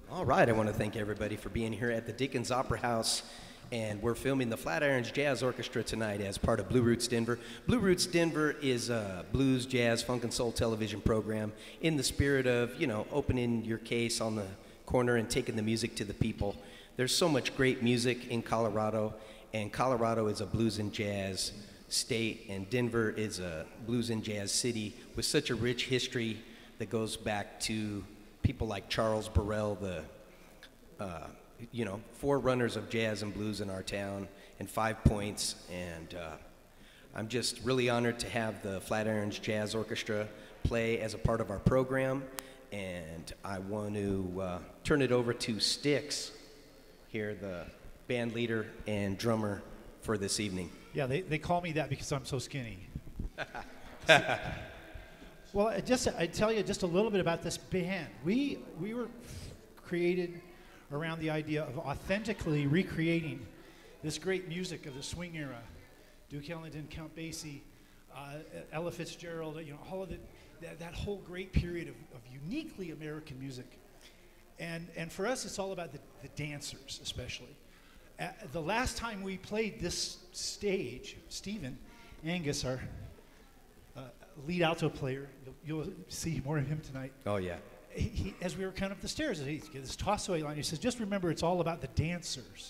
All right, I want to thank everybody for being here at the Dickens Opera House, and we're filming the Flatirons Jazz Orchestra tonight as part of Blue Roots Denver. Blue Roots Denver is a blues, jazz, funk, and soul television program in the spirit of, you know, opening your case on the corner and taking the music to the people. There's so much great music in Colorado, and Colorado is a blues and jazz state, and Denver is a blues and jazz city with such a rich history that goes back to people like Charles Burrell, the forerunners of jazz and blues in our town, and 5 Points. And I'm just really honored to have the Flatirons Jazz Orchestra play as a part of our program. And I want to turn it over to Styx here, the band leader and drummer for this evening. Yeah, they call me that because I'm so skinny. Well, I tell you just a little bit about this band. We were created around the idea of authentically recreating this great music of the swing era. Duke Ellington, Count Basie, Ella Fitzgerald, you know, all of it, that whole great period of uniquely American music. And for us, it's all about the dancers, especially. The last time we played this stage, Stephen Angus, our lead alto player, you'll see more of him tonight. Oh, yeah. He, as we were coming up the stairs, he gave this toss-away line. He says, just remember, it's all about the dancers.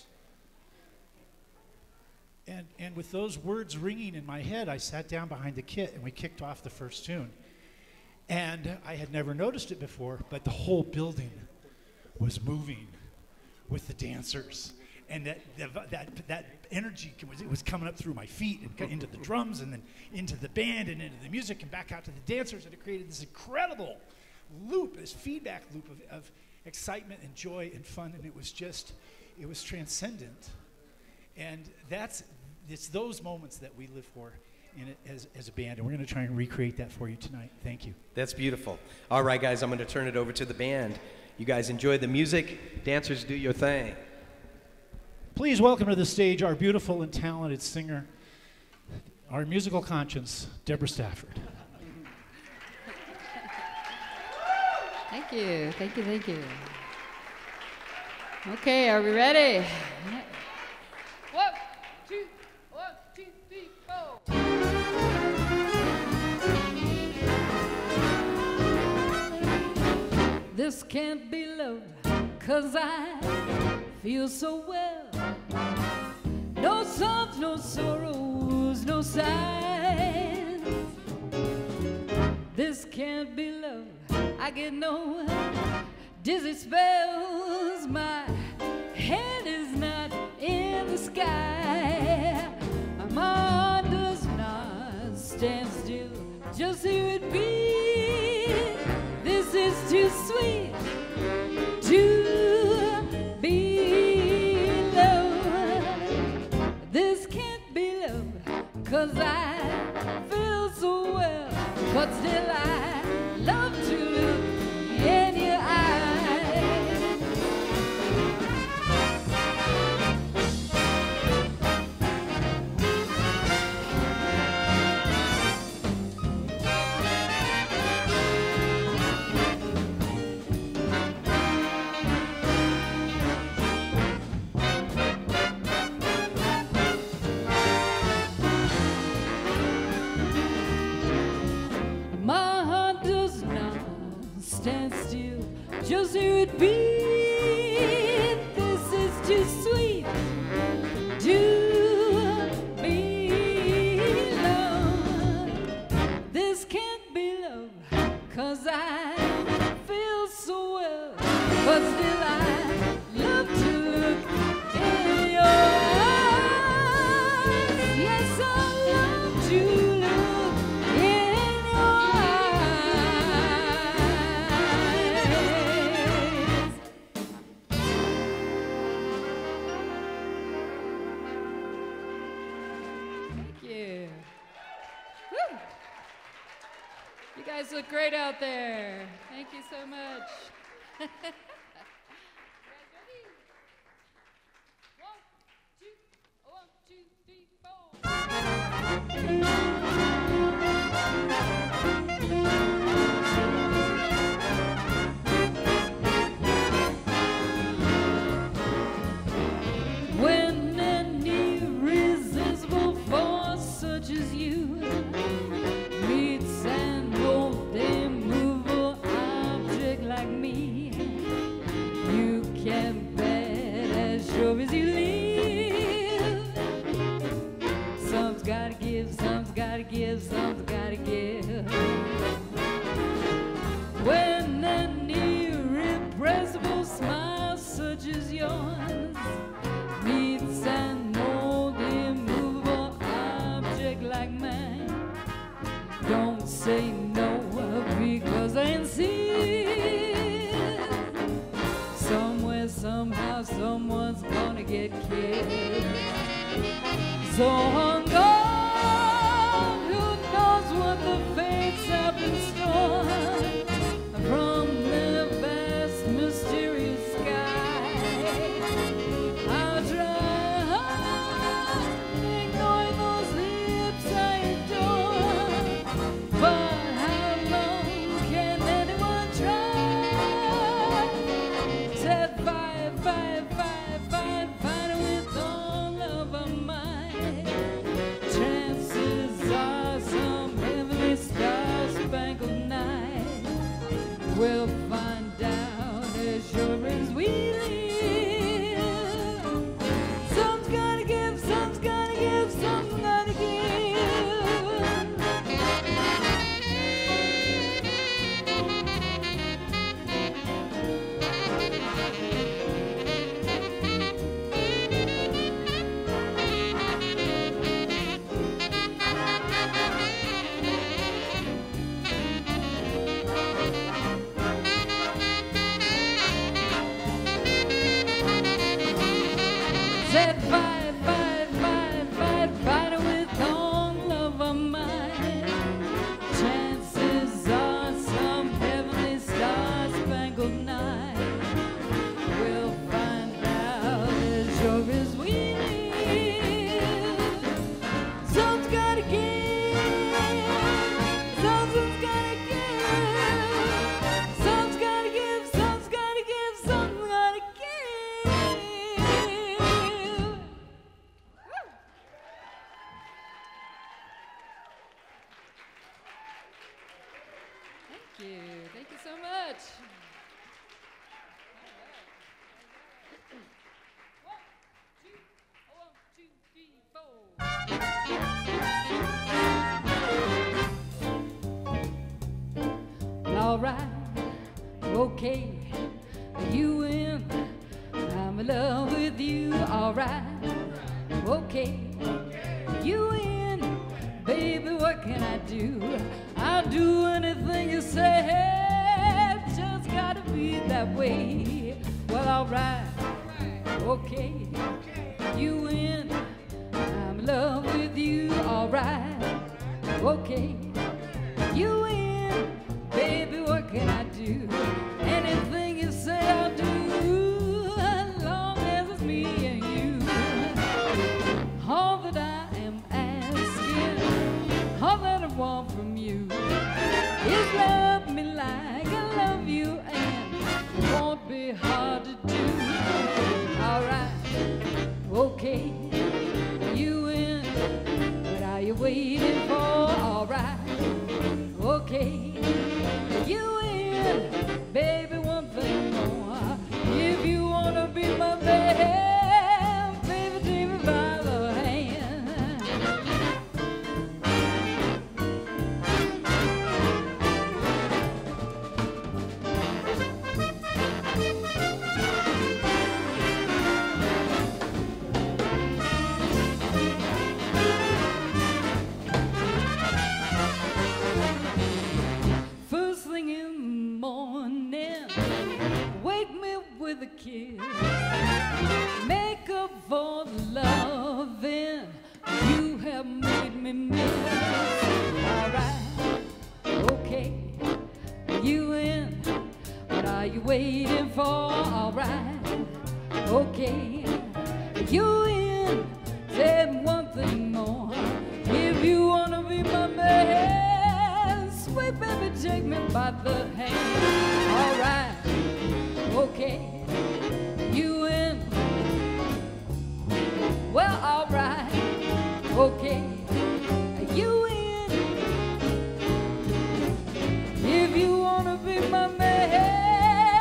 And with those words ringing in my head, I sat down behind the kit, and we kicked off the first tune. And I had never noticed it before, but the whole building was moving with the dancers. And that energy was coming up through my feet and into the drums and then into the band and into the music and back out to the dancers. And it created this incredible loop, this feedback loop of excitement and joy and fun. And it was transcendent. And it's those moments that we live for in it as a band. And we're going to try and recreate that for you tonight. Thank you. That's beautiful. All right, guys, I'm going to turn it over to the band. You guys enjoy the music. Dancers, do your thing. Please welcome to the stage our beautiful and talented singer, our musical conscience, Deborah Stafford. Thank you, thank you, thank you. Okay, are we ready? 1, 2, 1, 2, 3, 4. This can't be love, 'cause I feel so well. No songs, no sorrows, no sighs. This can't be love. I get no dizzy spells. My head is not in the sky. My mind does not stand still. Just hear it beat. This is too sweet to be loved. This can't be love, 'cause I feel so well, but still I love to look in your eyes. My heart does not stand still, just hear it beat. This is too sweet to be loved. This can't be love, 'cause I feel so well, but still I love to look in your eyes. Yes, I love to look in your eyes. Thank you. Woo. You guys look great out there. Thank you so much. You guys ready? 1, 2, 1, 2, 3, 4. me. You can bet as sure as you live. Some's gotta give, some's gotta give, some's gotta give. When an irrepressible smile such as yours meets an old immovable object like mine, don't say no because I insist. Somewhere, somehow, someone's gonna get killed. So on God, who knows what the fates have in store from the vast mysterious sky. I'll try ignoring those lips I adore, but how long can anyone try? Said fight, fight, fight, fight, fight with all of our might. Chances are some heavenly star-spangled night we'll find out as sure as we live. Some's gotta give, some's gotta give, some's gotta give. Said fight, fight, fight, fight, fight with all of our might. Chances are some heavenly star-spangled night we'll find out as sure as we live. Some's gotta give, someone's gotta give, someone's gotta give, someone's gotta give, someone's gotta give. Thank you so much. One, two, 3, 4. All right, okay, you win. I'm in love with you. All right, okay, you win. Baby, what can I do? I'll do anything you say. Just gotta be that way. Well, all right, okay, you win. I'm in love with you. All right, okay, you win. Baby, what can I do? Anything you say, I'll do, as long as it's me and you. All that I am asking, all that I want from you is love me like I love you, and it won't be hard to do. All right, okay, you win. What are you waiting for? All right, okay, you win. Baby, one thing more. If you wanna be my man, baby, take me by the hand. First thing in the morning, wake me with a kiss. Make up for the loving you have made me miss. All right, okay, you in. What are you waiting for? All right, okay, you in. Say one thing more. If you wanna be my man, sweet baby, take me by the hand. All right, okay, you in. Well, all right, okay, you in. If you wanna be my man,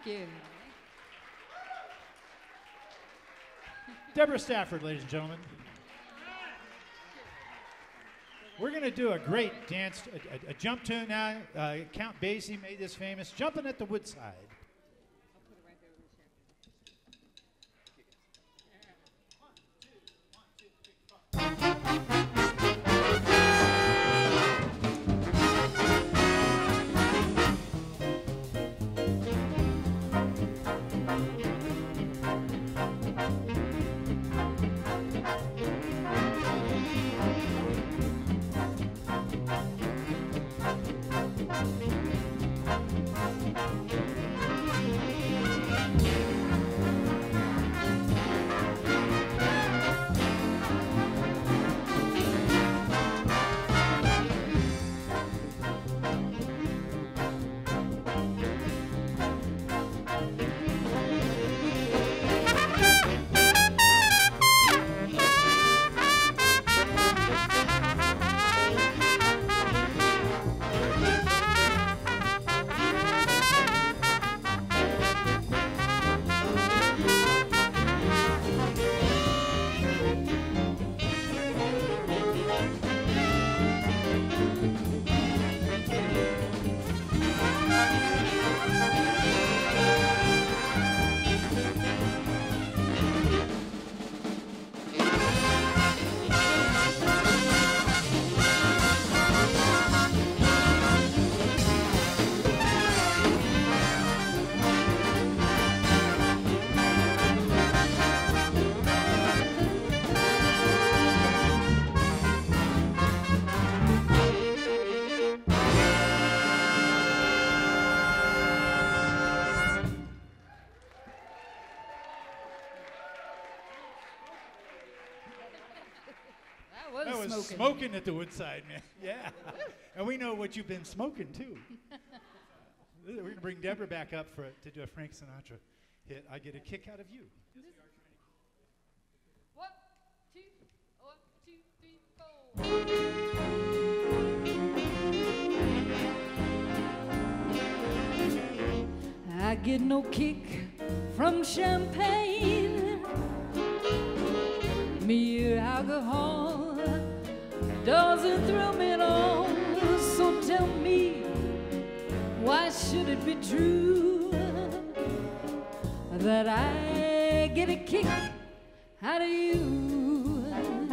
you. Deborah Stafford, ladies and gentlemen. We're going to do a great dance, a jump tune now. Count Basie made this famous, Jumping at the Woodside. That was smoking at the Woodside, man. Yeah. And we know what you've been smoking, too. We're going to bring Deborah back up to do a Frank Sinatra hit, I Get a Kick Out of You. 1, 2, 1, 2, 3, 4. I get no kick from champagne. Mere alcohol doesn't thrill me at all. So tell me, why should it be true that I get a kick out of you?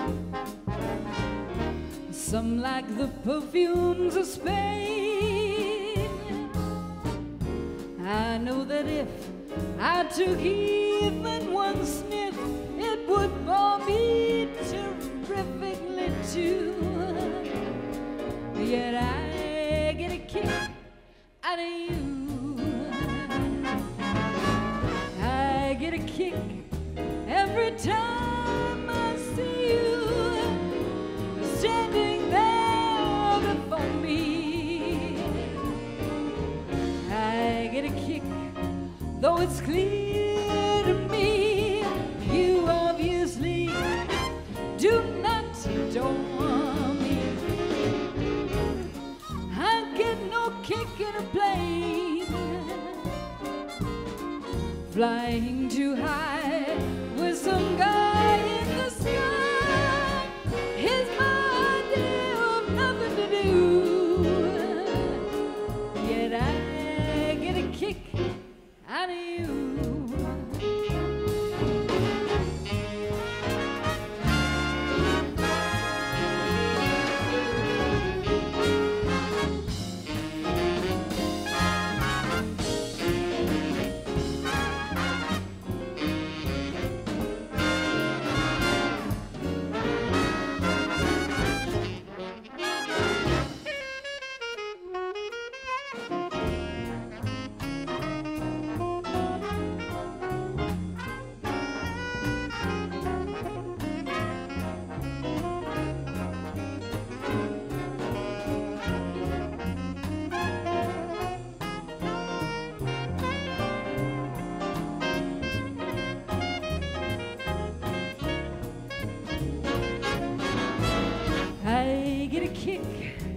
Some like the perfumes of Spain. I know that if I took even one sniff, it would bore me terrifically too. Yet I get a kick out of you. I get a kick every time I see you standing there before me. I get a kick, though it's clear to me you obviously do not adore me. I get no kick in a plane flying too high with some guy in the sky. He's my idea of nothing to do. Yet I get a kick out of you.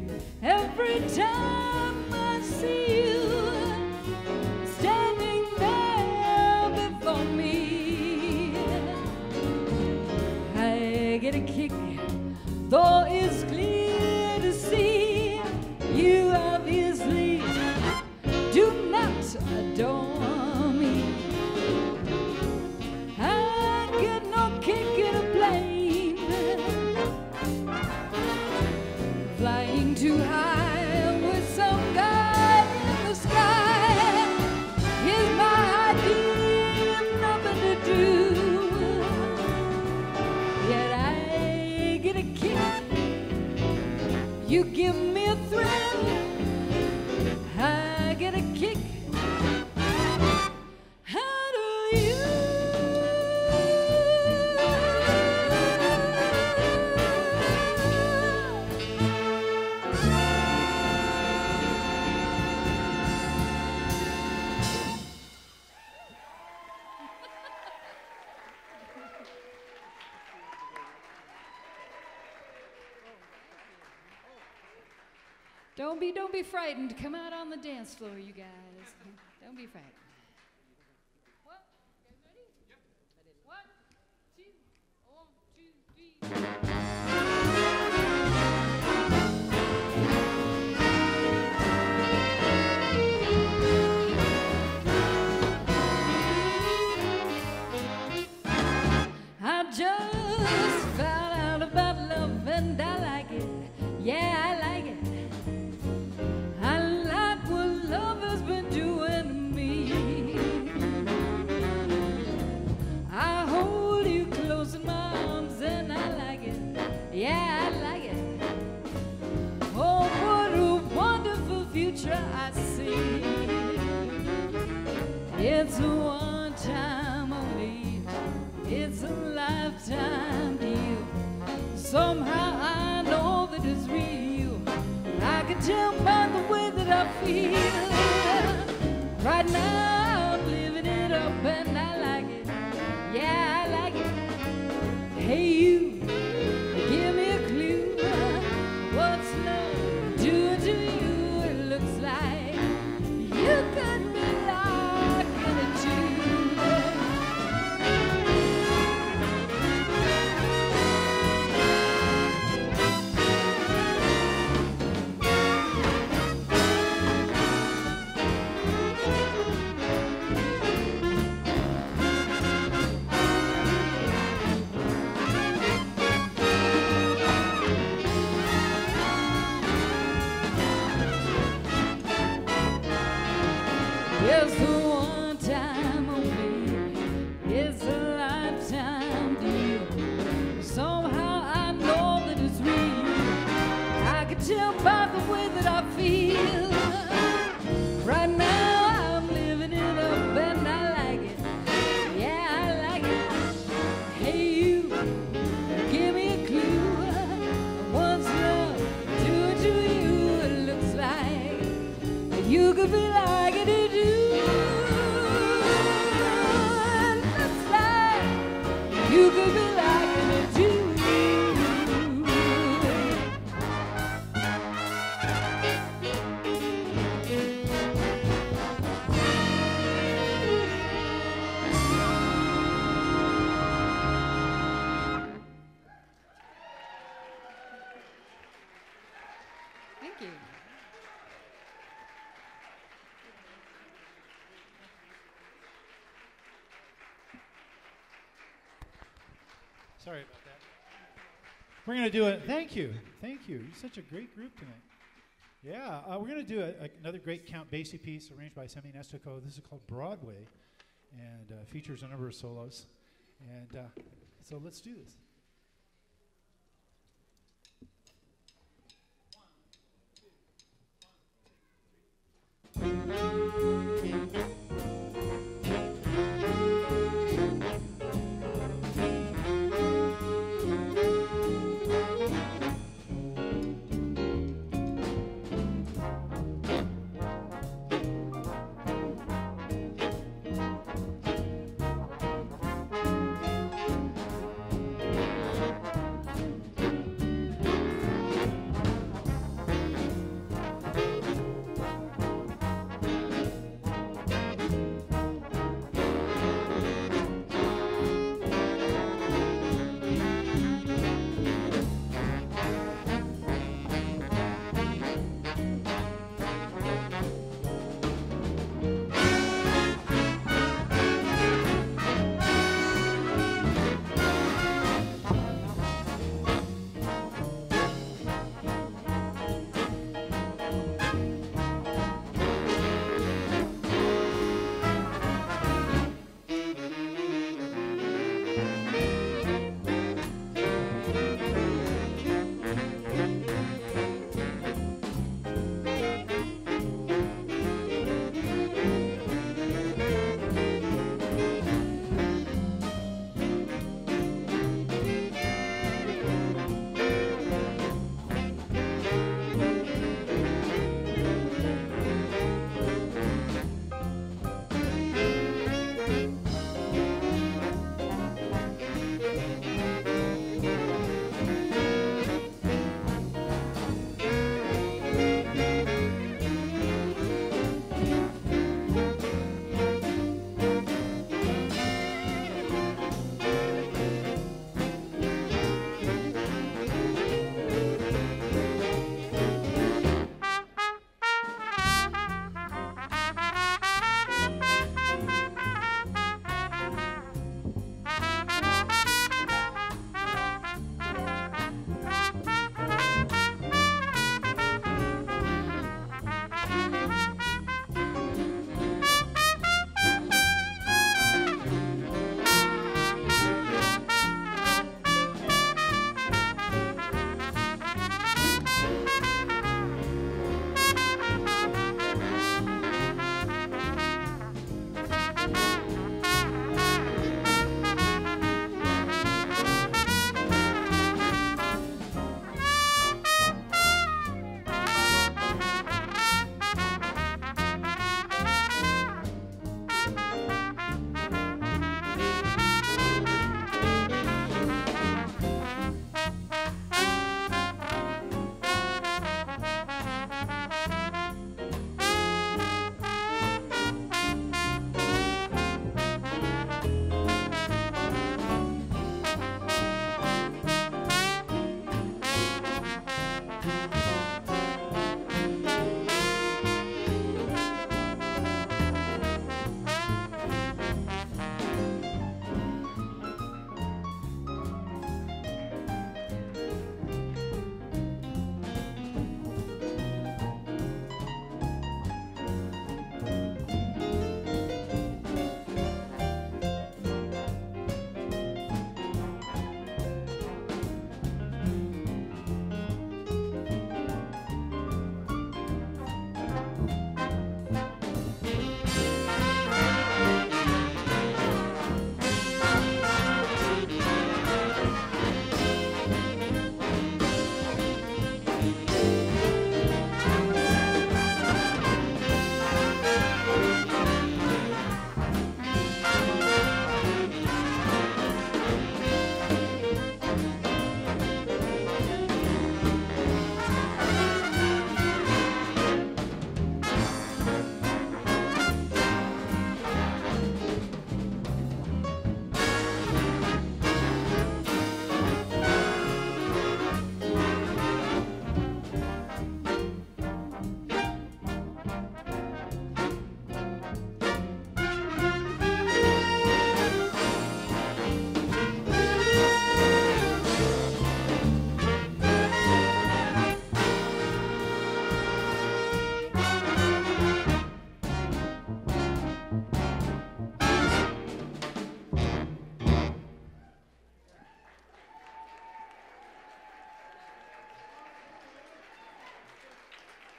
Every time I see you standing there plane too high with some guy in the sky. Here's my idea of nothing to do, yet I get a kick. You give me a thrill, I get a kick. How do you? Don't be frightened. Come out on the dance floor, you guys. Don't be frightened. What? You guys ready? Yep. 1, 2, 1, 2, 3. I just found out about love and I like it. Yeah, I like it. I like what love has been doing to me. I hold you close in my arms and I like it. Yeah, I like it. Oh, what a wonderful future I see. It's a one time only. It's a lifetime deal. Somehow I know that it's real. I can tell by the way that I feel. Right now I'm living it up and I like it. Yeah, I like it. Hey you, give me a clue. What's love doing to you? It looks like you could be liking it too. It's the one time only. It's a lifetime deal. Somehow I know that it's real. I can tell by the way that I feel. Right now I'm living it up and I like it. Yeah, I like it. Hey you, give me a clue. What's love doing to you? It looks like you could be like it to do. You could be liking it too. Thank you. Sorry about that. We're going to do it. Thank you. Thank you. You're such a great group tonight. Yeah, we're going to do another great Count Basie piece arranged by Semi Nestico. This is called Broadway and features a number of solos. And so let's do this.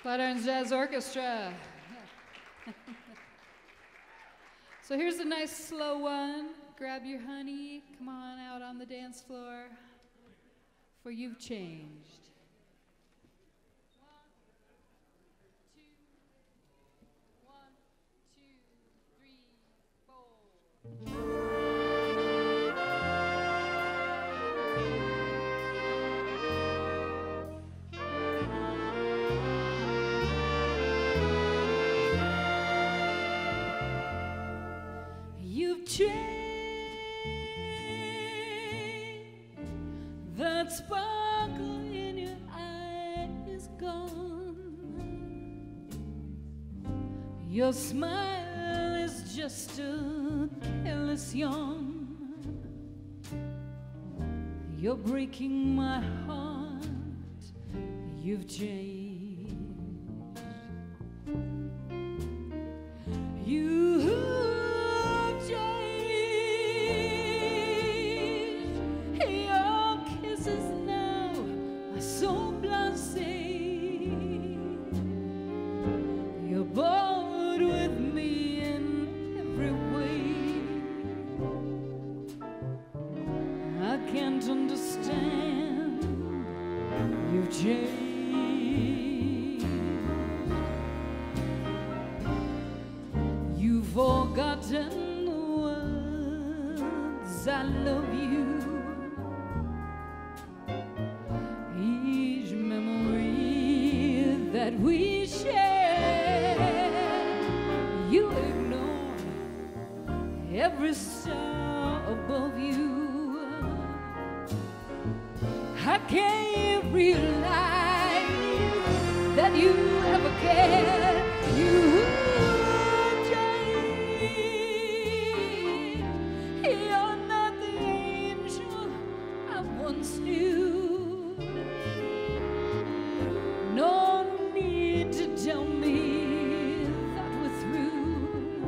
Flatirons Jazz Orchestra. So here's a nice slow one. Grab your honey, come on out on the dance floor, for you've changed. 1, 2, 1, 2, 3, 4. That sparkle in your eye is gone. Your smile is just a careless yawn. You're breaking my heart. You've changed. You've changed. Your kisses now are so blasé. You're bored with me in every way. I can't understand. You've changed. You've forgotten the words I love you. Each memory that we share, you ignore every star above you. I can't realize that you ever cared. You changed. You're not the angel I once knew. No need to tell me that we're through.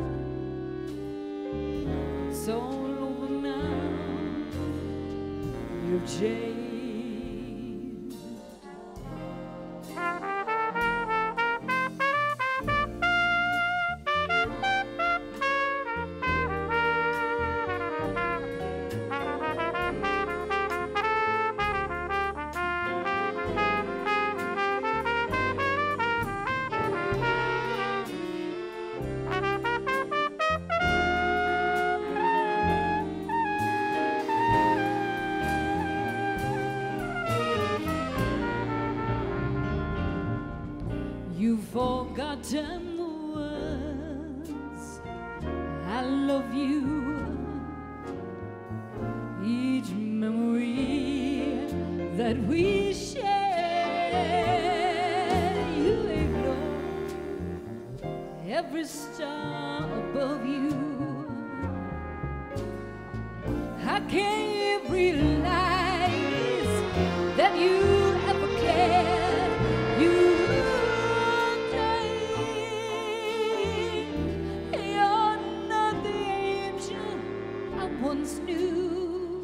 It's all over now. You've changed. You've forgotten the words I love you. Each memory that we share, you ignore every star above you. I can't realize that you ever cared. You once knew.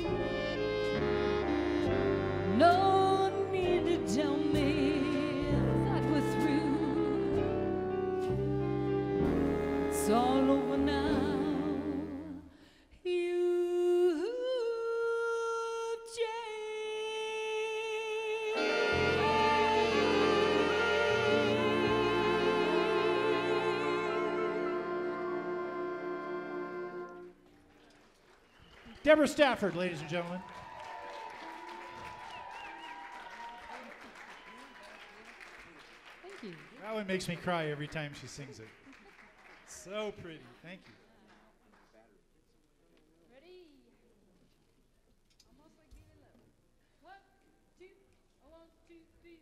No need to tell me that we're through. It's all over now. You've Deborah Stafford, ladies and gentlemen. Thank you. That one makes me cry every time she sings it. So pretty. Thank you. Ready? Almost like Billie Holiday. 1, 2, 1, 2, 3,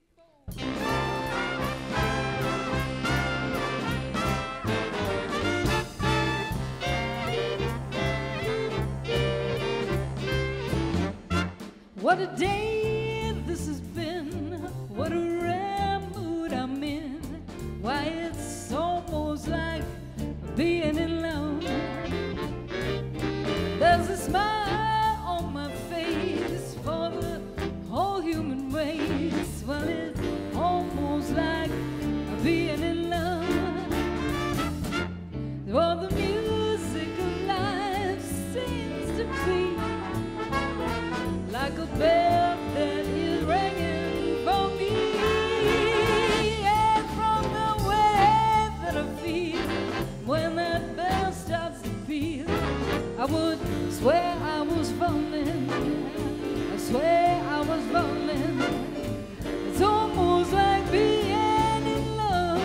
4. What a day this has been. What a rare mood I'm in. Why, it's almost like being in love. There's a smile on my face for the whole human race. Well, it's almost like being in love. Oh, the music of life seems to be like a bell that is ringing for me. And from the way that I feel when that bell starts to peal, I would swear I was falling. I swear I was falling. It's almost like being in love.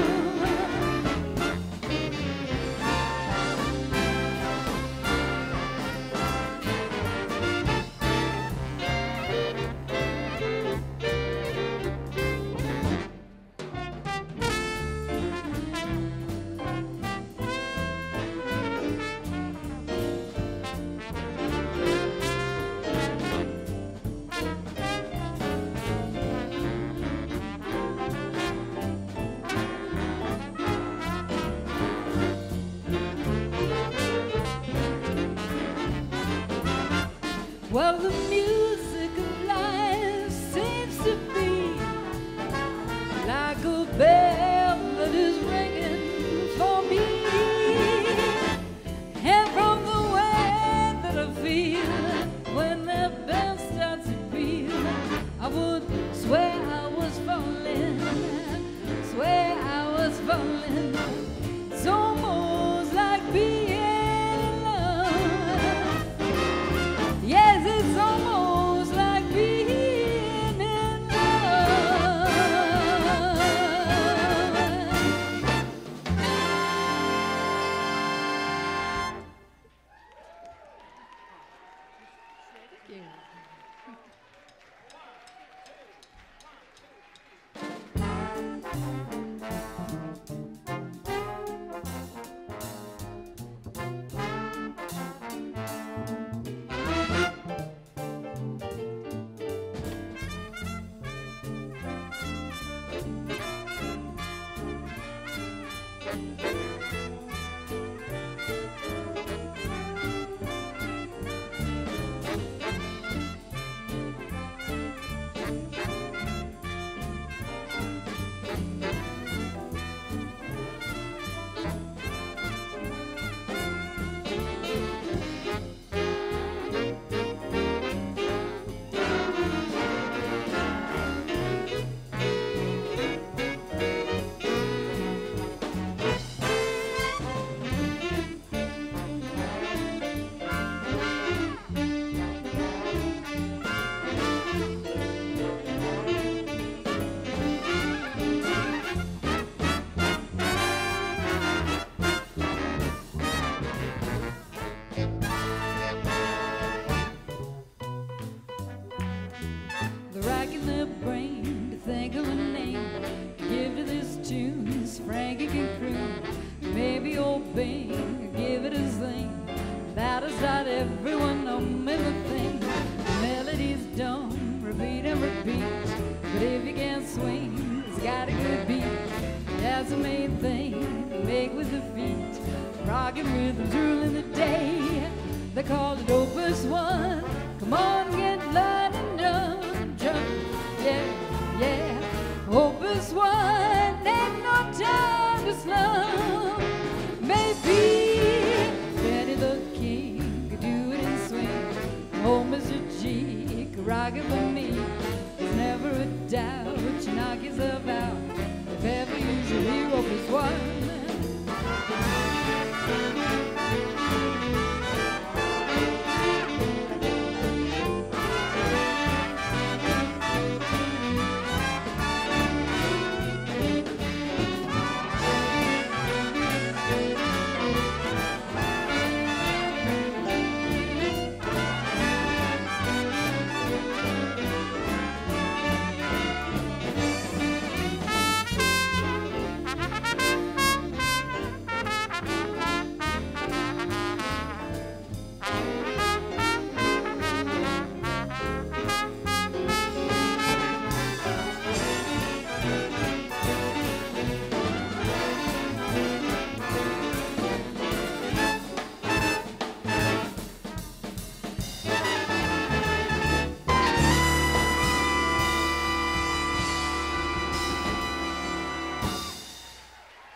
Well, the music of life seems to be like a bell that is ringing for me. And from the way that I feel when that bell starts to peal, I would swear I was falling, swear I was falling. It's almost like being in love. Yes, it's almost like being in love. Thank you. The rack in their brain to think of a name to give to this tune. Frankie can croon, maybe old Bing give it his thing. That is not everyone know me the thing. The melody's dumb, repeat and repeat. But if you can't swing, it's got a good beat. That's the main thing to make with the feet. Rockin' rhythms ruling the day. They call it Opus 1. Come on, get light and jump, yeah, yeah. Opus 1, ain't no time to slow. Maybe Benny the King could do it in swing. Oh, Mr. G could rock it for me. There's never a doubt you knock yourself out if ever you should hear Opus 1.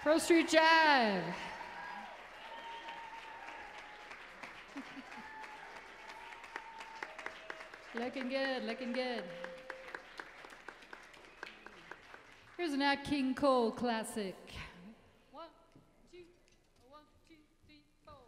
Pearl Street Jive. Looking good, looking good. Here's an Nat King Cole classic. 1, 2, 1, 2, 3,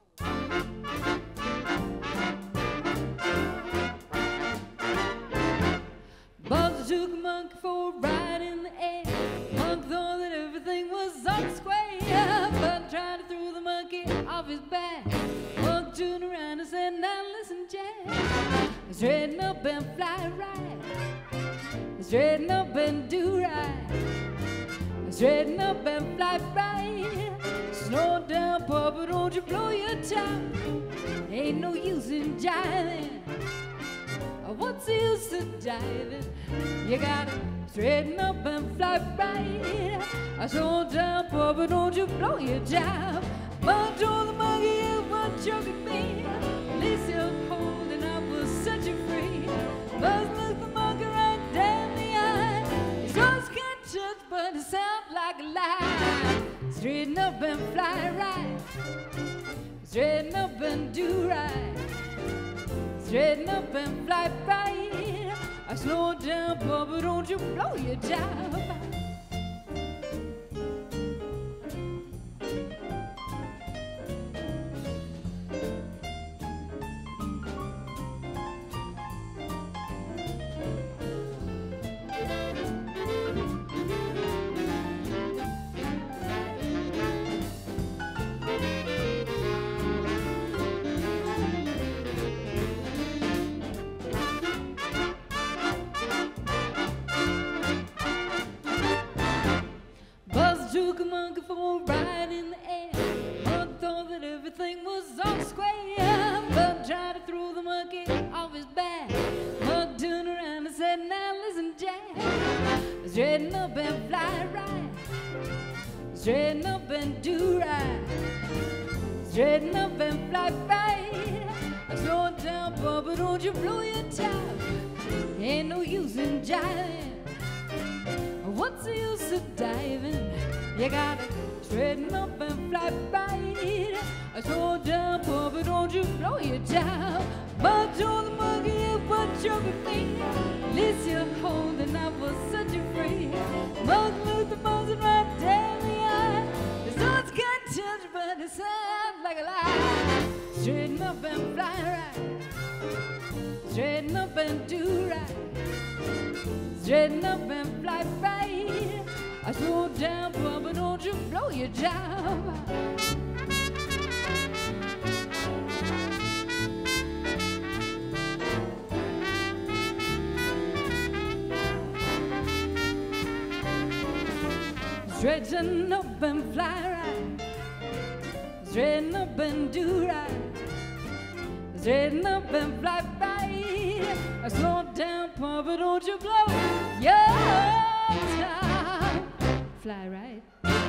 4. Buzz took a monkey for a ride in the air. Monk thought that everything was on the square, but tried to throw the monkey off his back. Monk turned around and said, now listen, Jack. Straighten up and fly right. Straighten up and do right. Straighten up and fly right. Slow down, Papa, don't you blow your top. Ain't no use in jiving. What's the use of diving? You gotta straighten up and fly right. Slow down, Papa, don't you blow your job. But told the monkey you were choking me. At least you're holding up will set you free. Buzz looked the monkey right down the eye. His voice can't touch, but it sounds like a lie. Straighten up and fly right. Straighten up and do right. Straighten up and fly right. Slow down, Papa, don't you blow your job. Took a monkey for a ride in the air. Monk thought that everything was on square, but tried to throw the monkey off his back. Monk turned around and said, now listen, Jack. Straighten up and fly right. Straighten up and do right. Straighten up and fly right. Slow down, Papa, don't you blow your top. Ain't no use in jiving. What's the use of diving? You gotta straighten up and fly right. Slow down, Papa, don't you blow your job. But told the monkey you were choking me. At least you're holding up will set you free. Monk looked the monkey right down the eye. His thoughts can't touch, but it sounds like a lie. Straighten up and fly right. Straighten up and do right. Straighten up and fly right. Slow down, Papa, don't you blow your job. Straighten up and fly right. Straighten up and do right. Straighten up and fly right. Slow down, Papa, don't you blow your job. Fly right.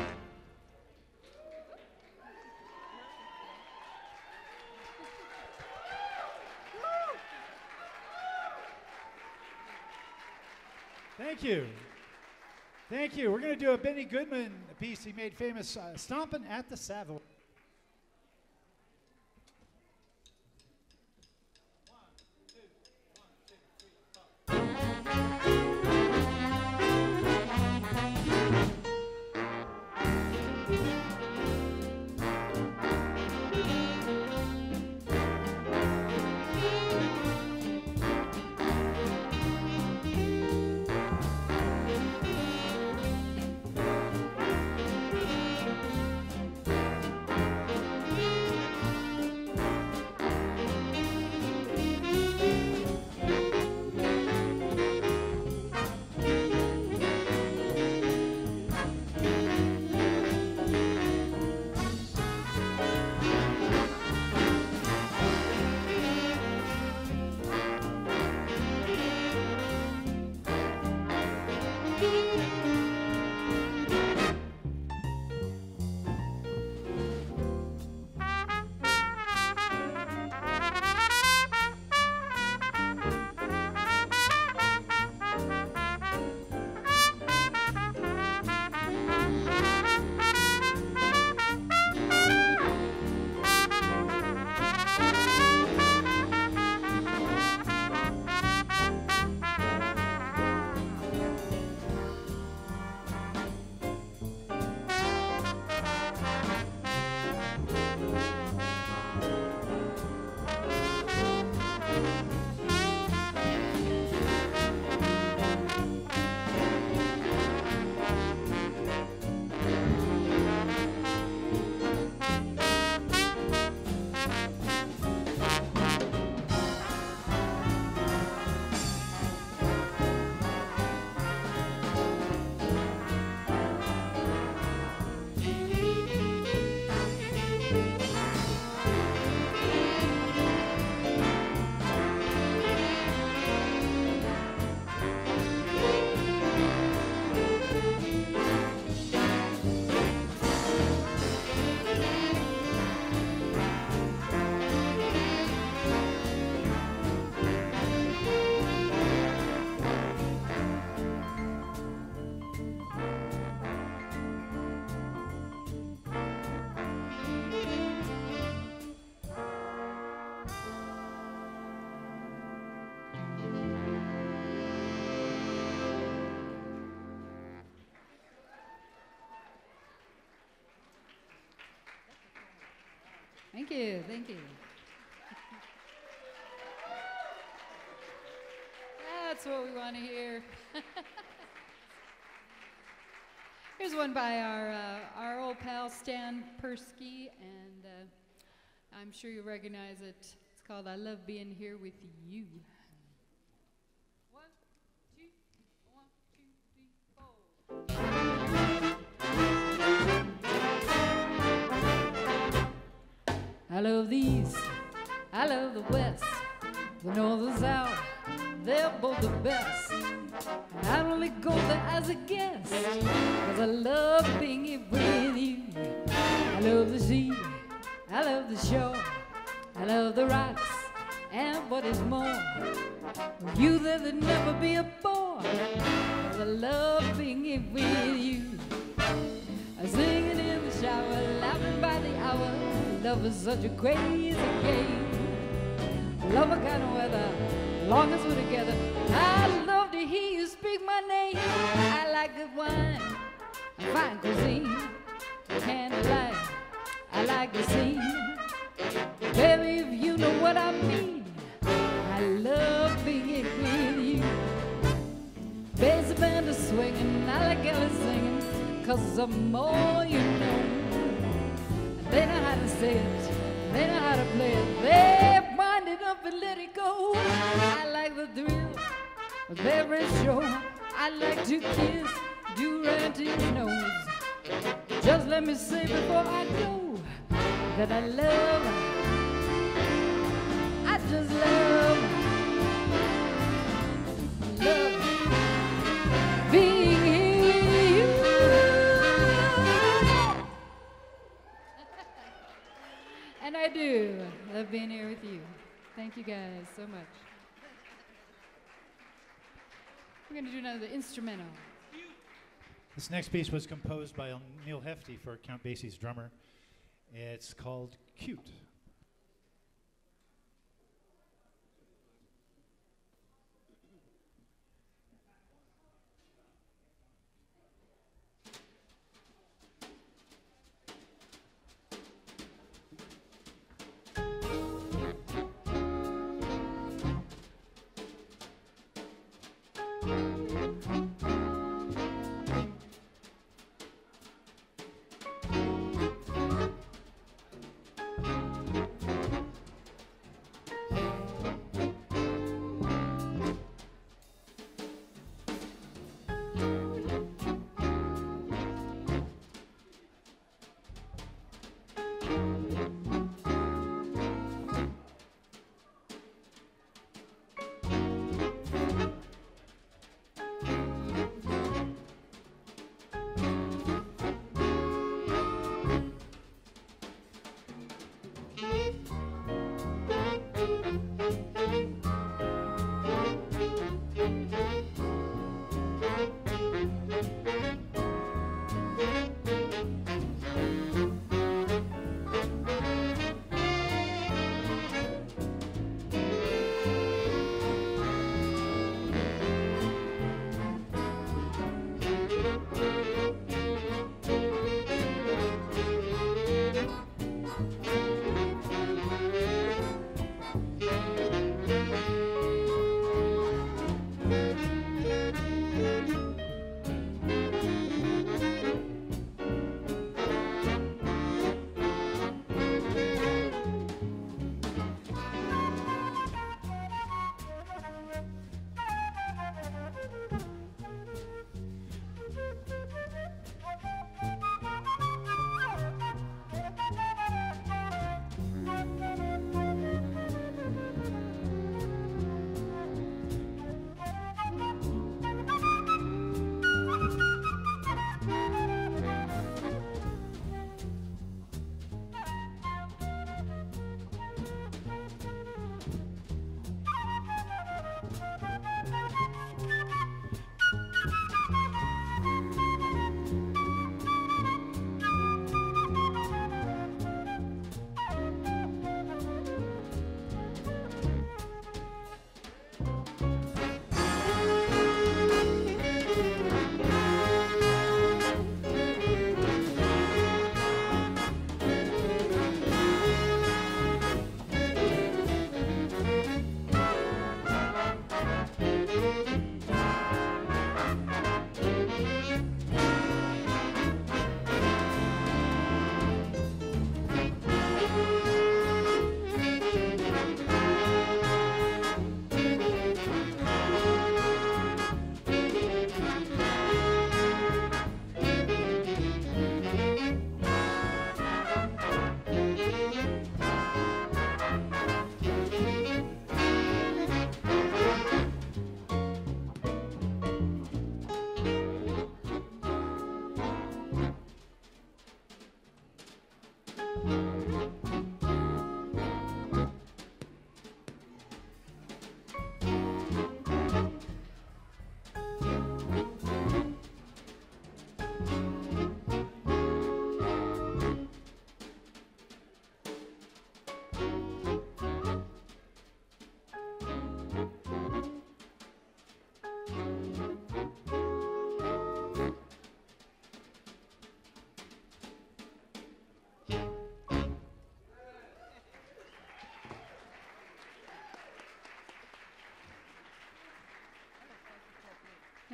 Thank you. Thank you. We're going to do a Benny Goodman piece he made famous, Stompin' at the Savoy. Thank you, thank you. That's what we want to hear. Here's one by our old pal Stan Persky, and I'm sure you recognize it. It's called "I Love Being Here with You." 1, 2, 1, 2, 3, 4. I love the East, I love the West, the North and South, they're both the best. I only go there as a guest, 'cause I love being here with you. I love the sea, I love the shore, I love the rocks, and what is more, with you there'll never be a bore, 'cause I love being here with you. Singing in the shower, laughing by the hour, love is such a crazy game. Love a kind of weather, long as we're together. I love to hear you speak my name. I like good wine, fine cuisine, candlelight, I like the scene. Baby, if you know what I mean, I love being here with you. Basie band is swinging, I like Ellie singing, 'cause the more you know. They know how to say it, they know how to play it, they wind it up and let it go. I like the thrill of every show. I like to kiss, do right to your nose. Just let me say before I go that I love, I just love being here with you. And I do love being here with you. Thank you guys so much. We're going to do another instrumental. This next piece was composed by Neil Hefti for Count Basie's drummer. It's called Cute.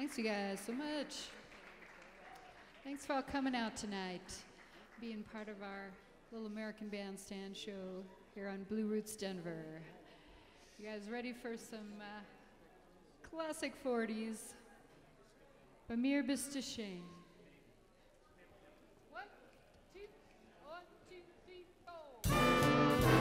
Thanks, you guys, so much. Thanks for all coming out tonight, being part of our little American Bandstand show here on Blue Roots Denver. You guys ready for some classic 40s? Bamir Bistashane. One, two, 3, 4.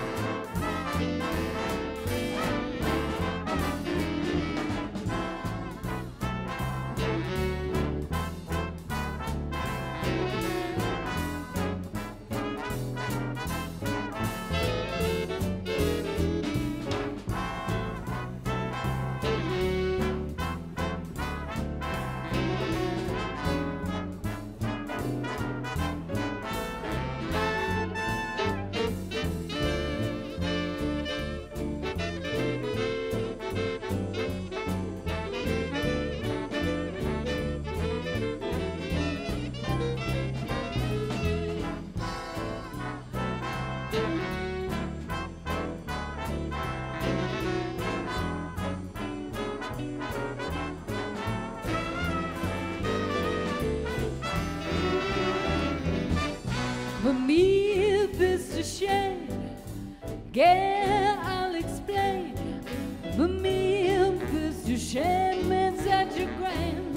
Bamir Bistashane, yeah, I'll explain. Bamir Bistashane means that you're grand.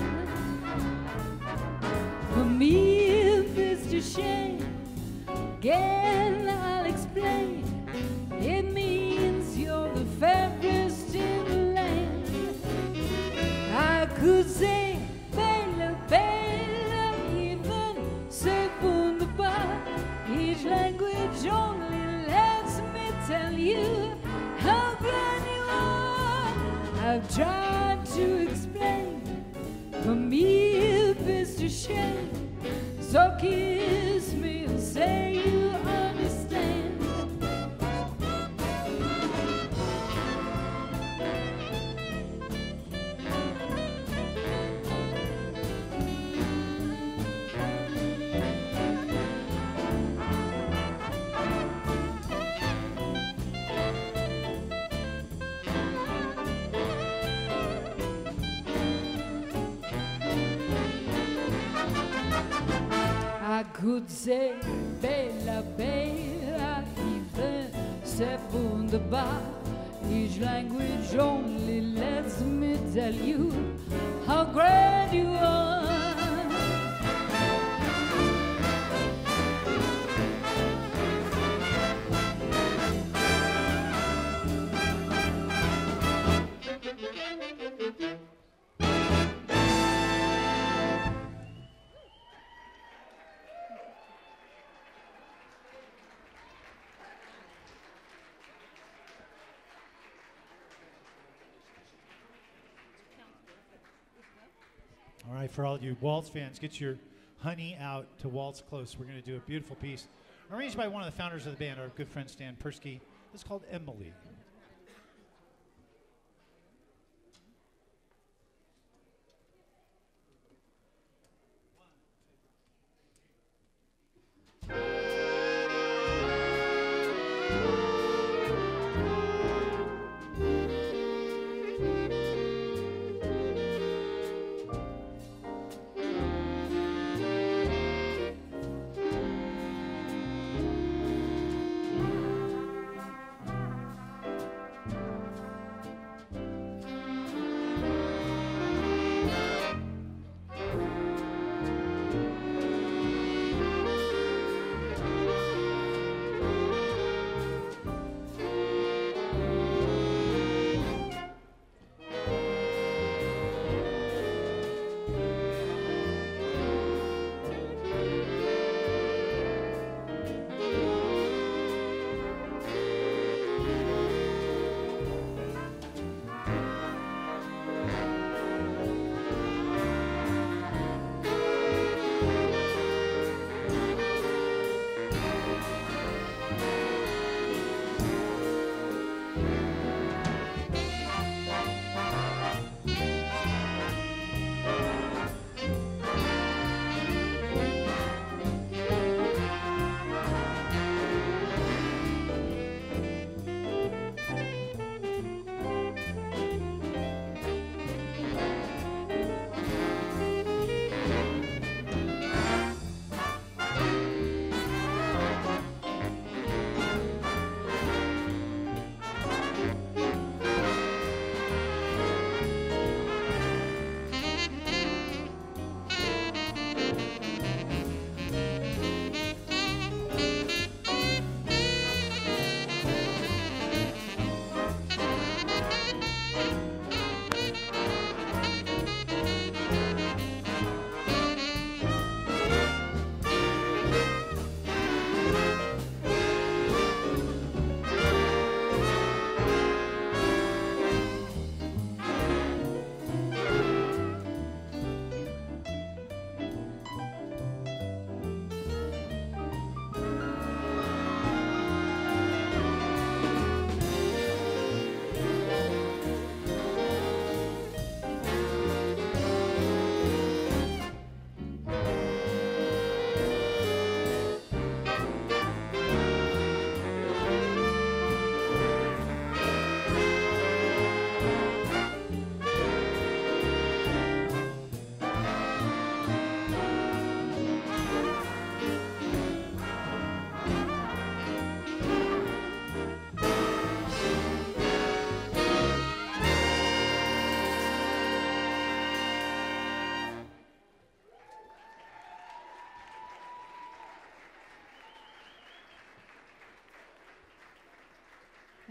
Bamir Bistashane, yeah, I'll explain. It means you're the fairest in the land. I could say, Bella, Bella, even say wunderbar. Each language only lets me tell you how grand you are. I've tried to explain, for me it's a shame. So kiss me and say you understand. I could say Bella, Bella, even say wunderbar. Each language only lets me tell you how great you are. All right, for all you waltz fans, get your honey out to waltz close. We're going to do a beautiful piece arranged by one of the founders of the band, our good friend Stan Persky. It's called Emily.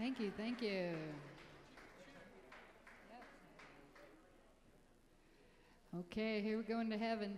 Thank you, thank you. Okay, here we go into heaven.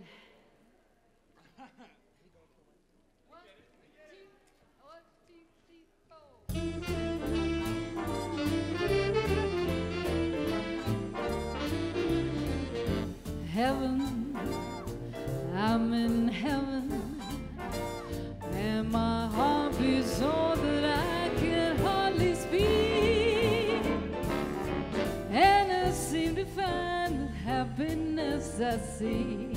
Heaven, I'm in heaven, and my heart beats so that I can hardly speak, and I seem to find the happiness I see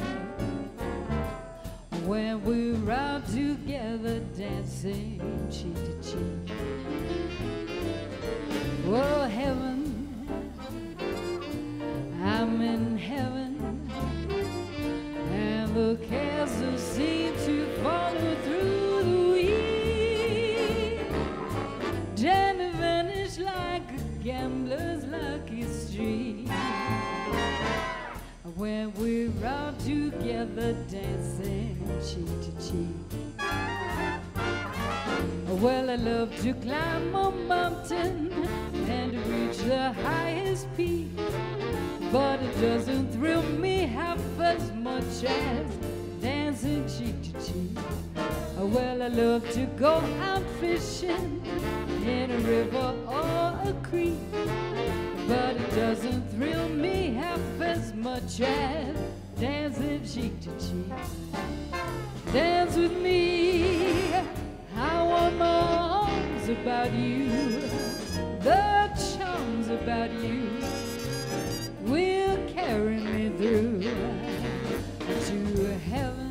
when we're out together dancing cheek to cheek. Oh, heaven, I'm in heaven, and the cares that seem to follow through the week tend to vanish like a gambler's lucky streak when we're out together dancing cheek to cheek. Well, I love to climb a mountain and reach the highest peak, but it doesn't thrill me half as much as dancing cheek to cheek. Well, I love to go out fishing in a river or a creek, but it doesn't thrill me half as much as dancing cheek to cheek. Dance with me, I want my arms about you, the charms about you will carry me through to heaven.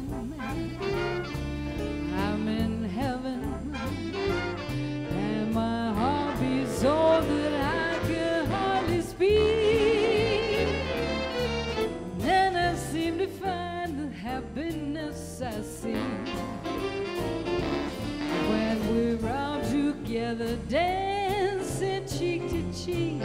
I'm in heaven, and my heart beats so that I can hardly speak. Then I seem to find the happiness I see when we're out together dancing cheek to cheek.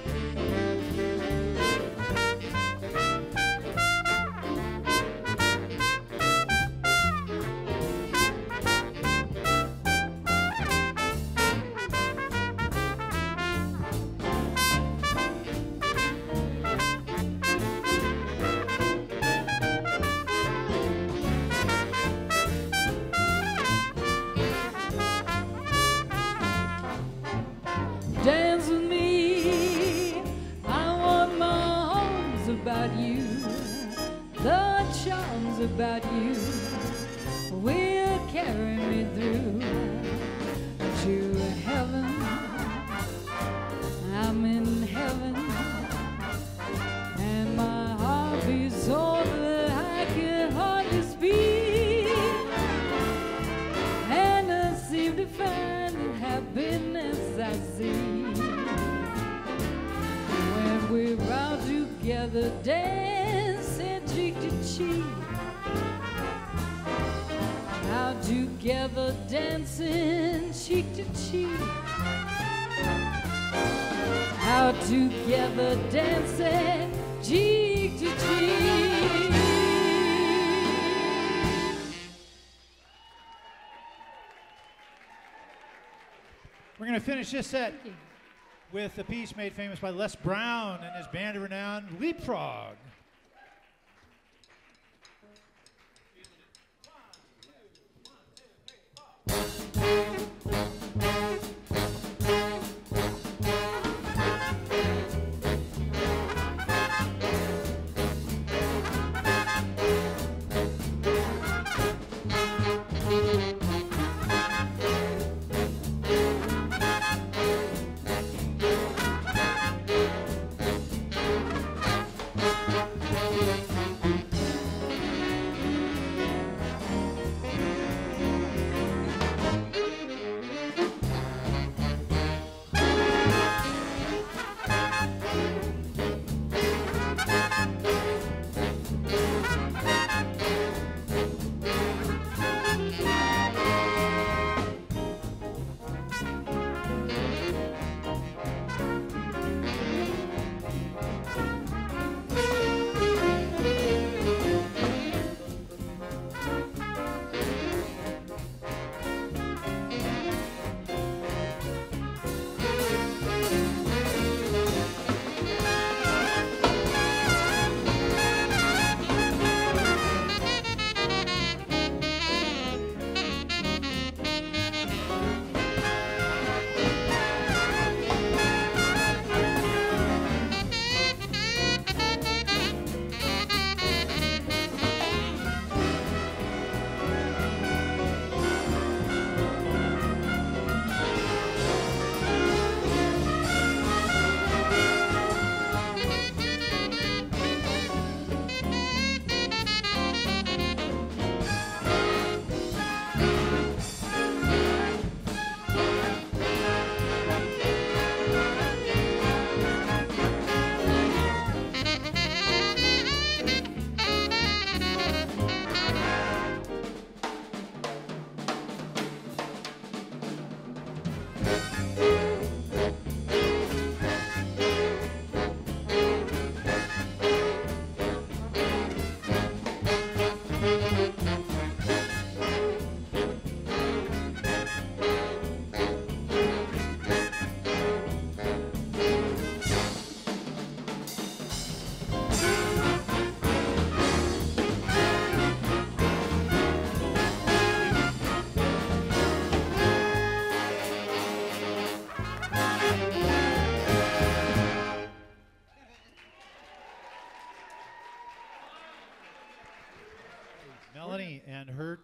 Dance with me, I want my arms about you, the charms about you will carry me through to heaven. I'm in heaven, and my heart beats so that I can hardly speak, and I seem to find the happiness I see when we're out together dancing cheek to cheek. Out together dancing cheek to cheek. Out together dancing cheek to cheek. We're going to finish this set with a piece made famous by Les Brown and his band of renown, Leapfrog.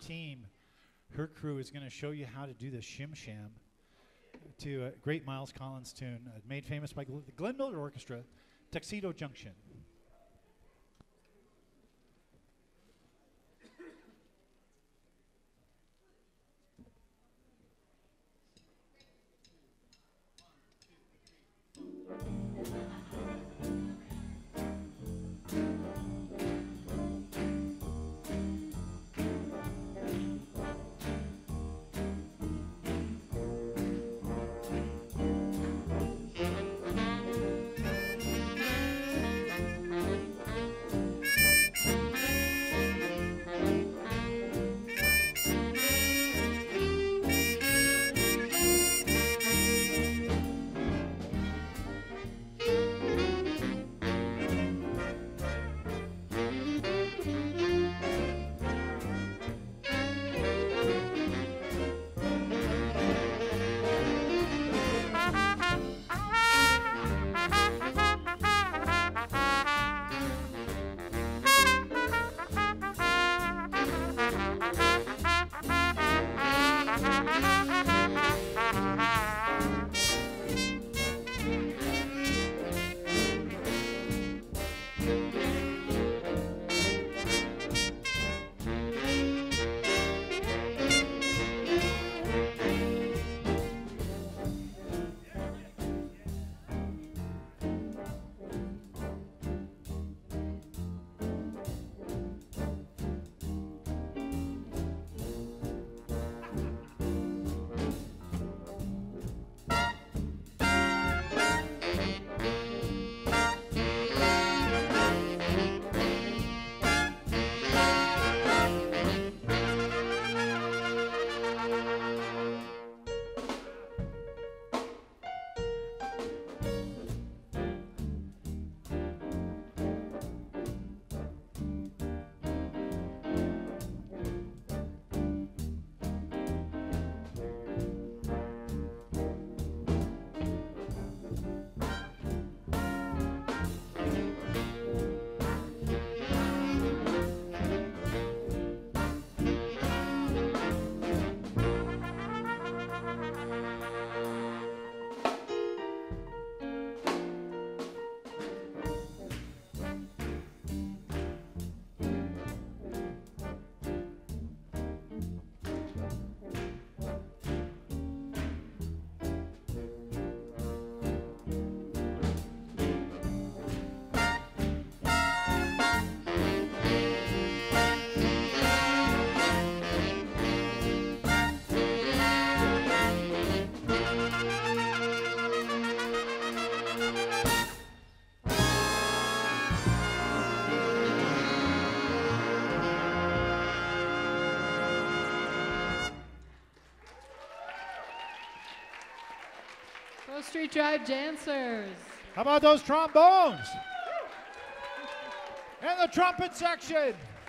team, her crew, is going to show you how to do the shim sham to a great Miles Collins tune, made famous by the Glenn Miller Orchestra, Tuxedo Junction. Pearl Street Jive dancers. How about those trombones? And the trumpet section.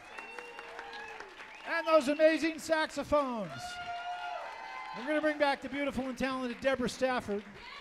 And those amazing saxophones. We're going to bring back the beautiful and talented Deborah Stafford.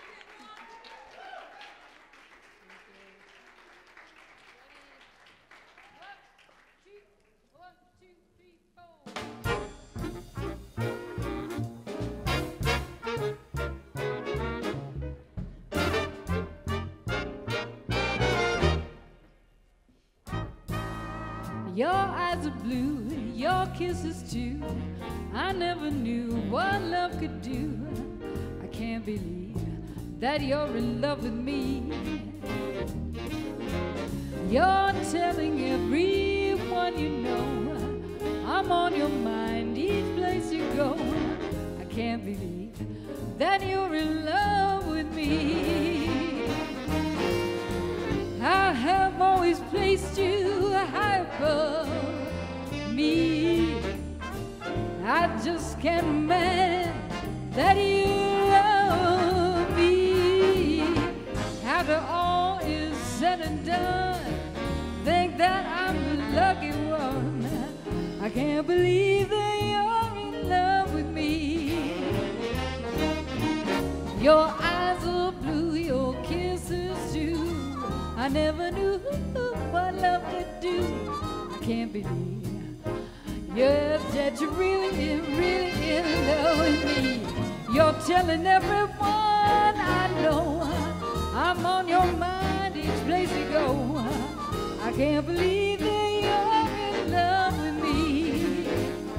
Your eyes are blue, your kisses too. I never knew what love could do. I can't believe that you're in love with me. You're telling everyone you know I'm on your mind each place you go. I can't believe that you're in love with me. I have always placed you high above me. I just can't imagine that you love me. After all is said and done, think that I'm the lucky one. I can't believe that you're in love with me. Your eyes are blue, your kisses too. I never knew what love could do. I can't believe Yes, that you really, really in love with me. You're telling everyone I know I'm on your mind each place you go. I can't believe that you're in love with me.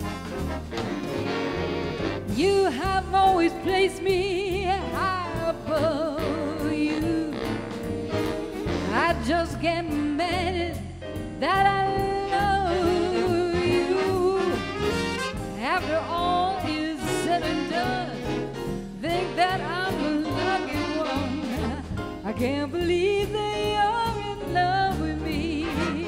You have always placed me high above you. I just can't imagine that I love you. After all is said and done, think that I'm the lucky one. I can't believe that you're in love with me.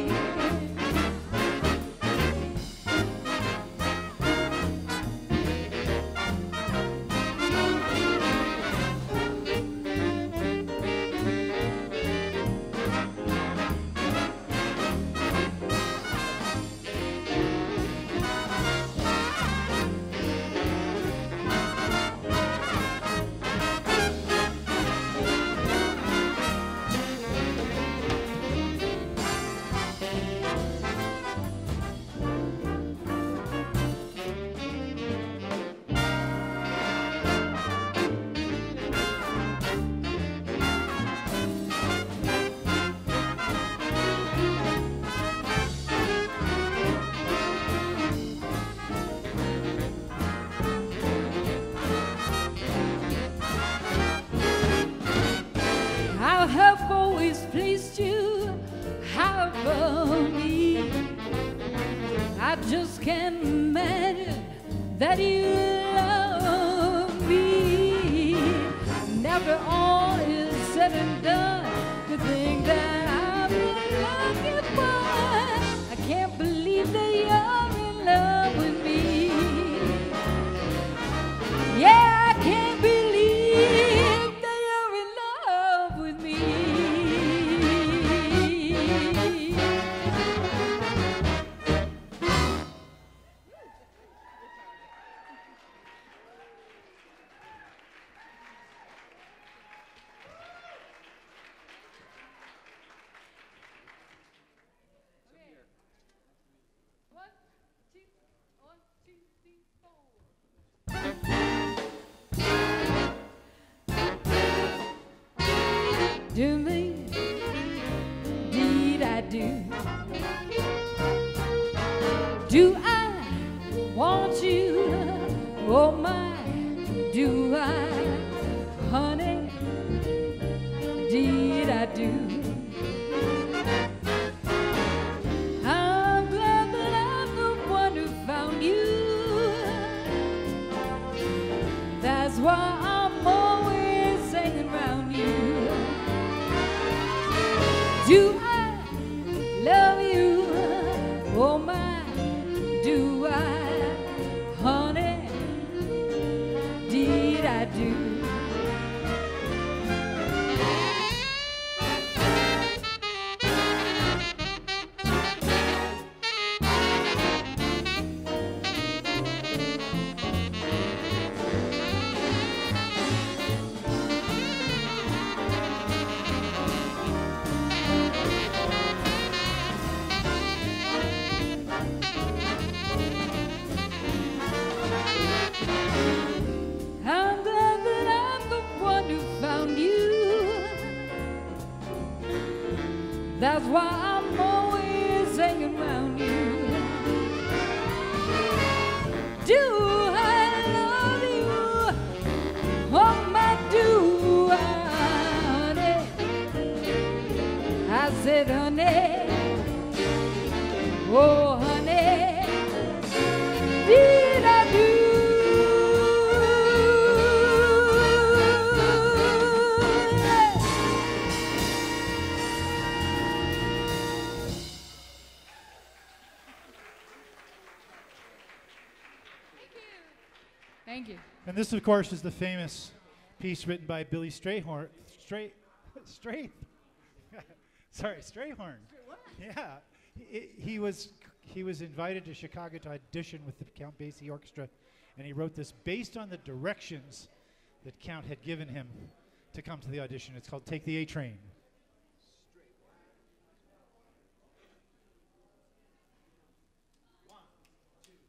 Placed you high above me. I just can't imagine that you love me. And after all is said and done, to think that I'm the lucky one. I can't believe that you're in love with me. Yeah, I can't believe that you're in love with me. Do me, did I do? Do I want you? Oh my, do I, honey? Did I do? I'm glad that I'm the one who found you. That's why I'm always hanging around you. Do I love you? Oh my, do I, honey? Did I do? That's why I'm always hanging around you. Do I love you? Oh my, do I, honey? I said, honey, oh honey, did I do? Thank you. And this, of course, is the famous piece written by Billy Strayhorn. Strayhorn. Yeah, he was invited to Chicago to audition with the Count Basie Orchestra, and he wrote this based on the directions that Count had given him to come to the audition. It's called "Take the A Train." One, two.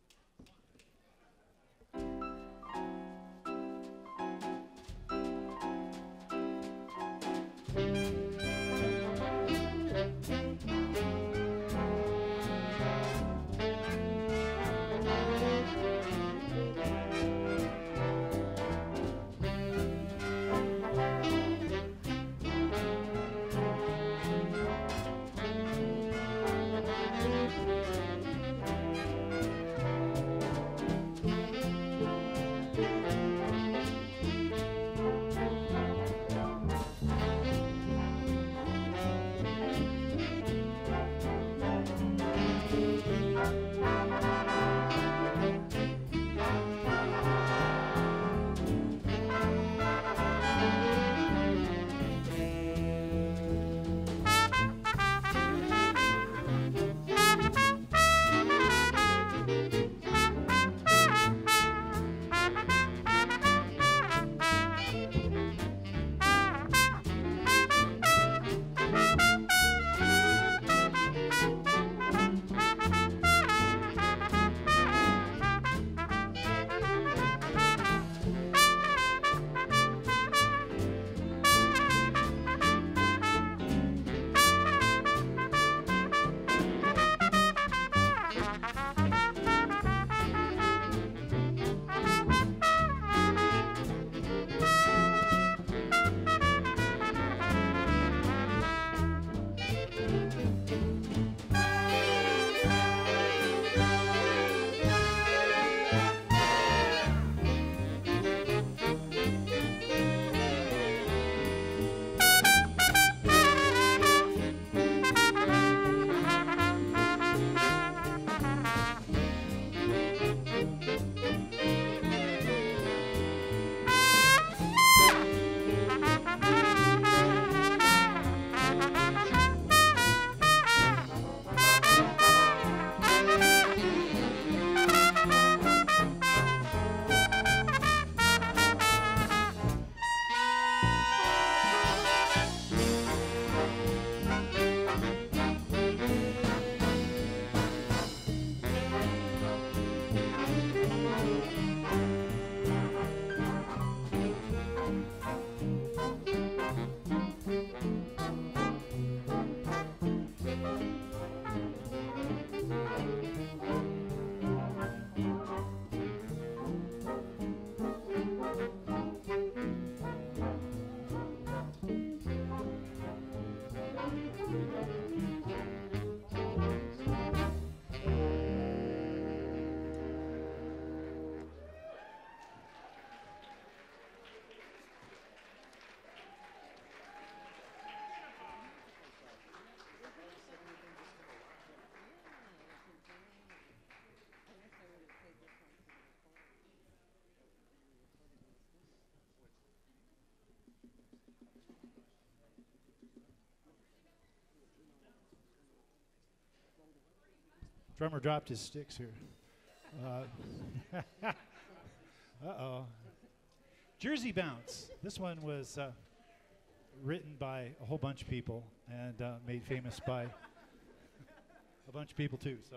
Drummer dropped his sticks here. Uh-oh. Jersey Bounce. This one was written by a whole bunch of people and made famous by a bunch of people too. So.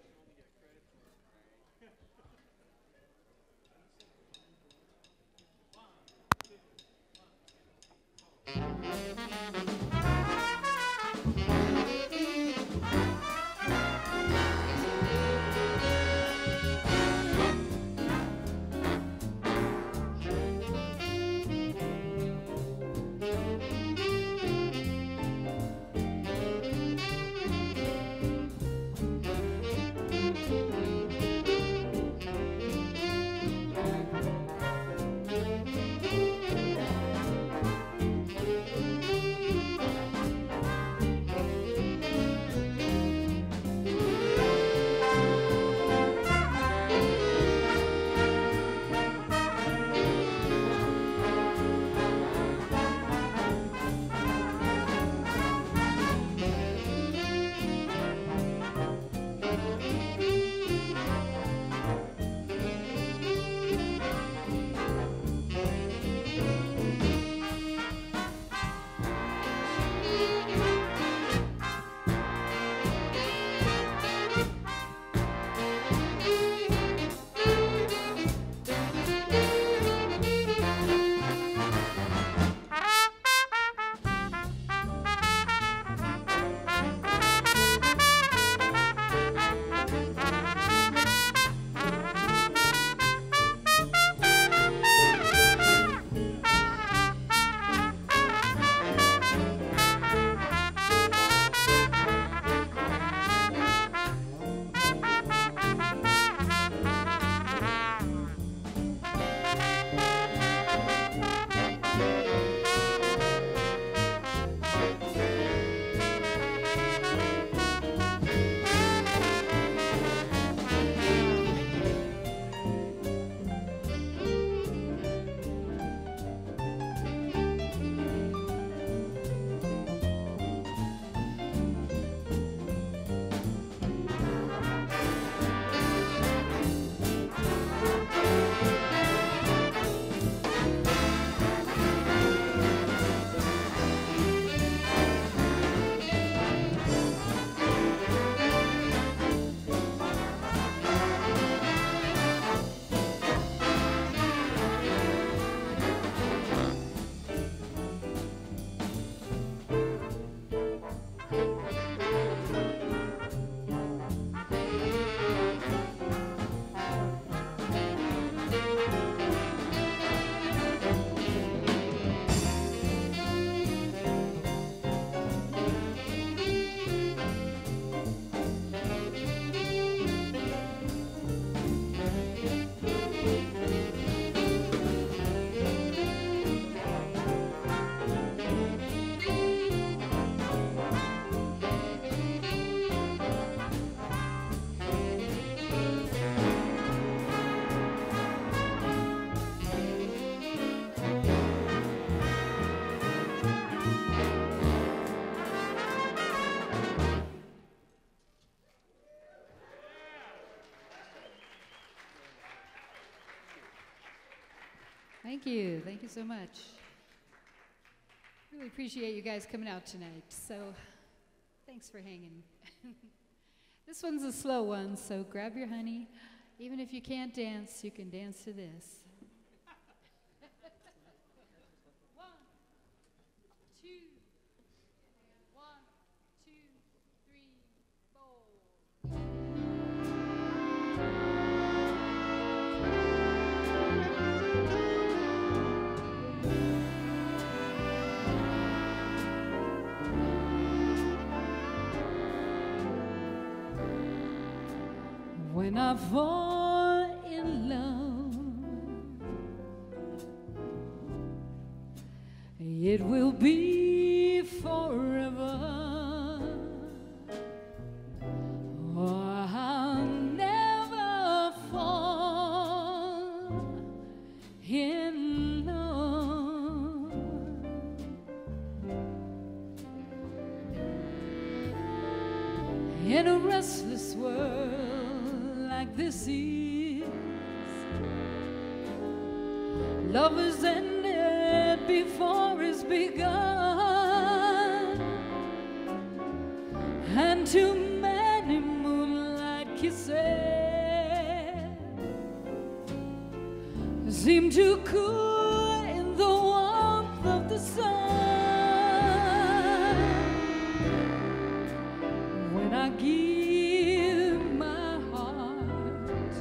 Thank you. Thank you so much. Really appreciate you guys coming out tonight. So thanks for hanging. This one's a slow one, so grab your honey. Even if you can't dance, you can dance to this. 1, 2, 1, 2, 3, 4. When I fall in love, it will be forever, or I'll never fall in love. in a restless world like this is. Love is ended before it's begun, and too many moonlight kisses seem to cool in the warmth of the sun. When I give my heart,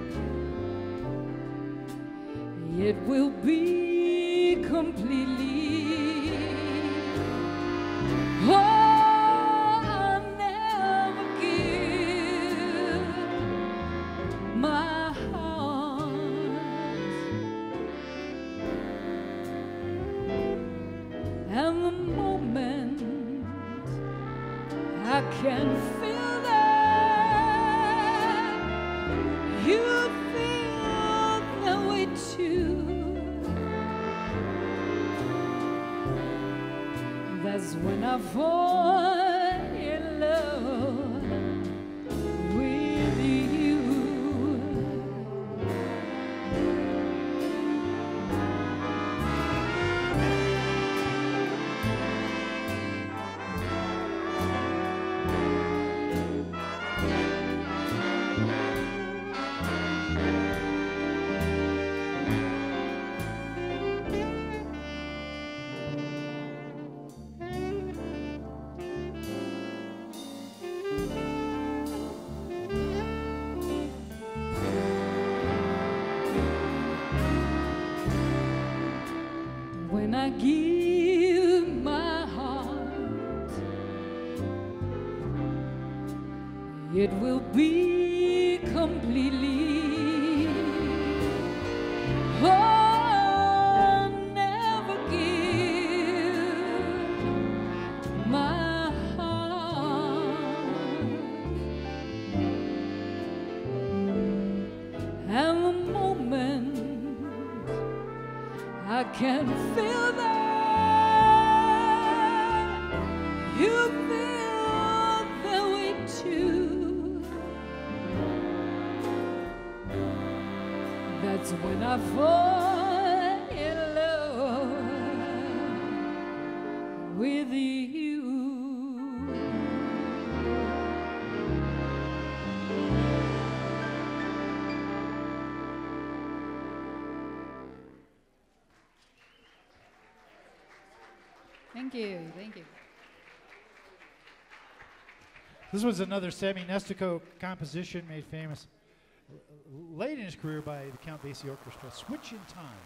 it will be completely. Oh, I'll never give my heart. And the moment I can feel that you feel that way too, that's when I fall in love with you. When I give my heart, it will be completely. Oh, I'll never give my heart. And the moment I can feel that you feel that way too, that's when I fall in love with you. Thank you, thank you. This was another Sammy Nestico composition made famous late in his career by the Count Basie Orchestra, Switch in Time.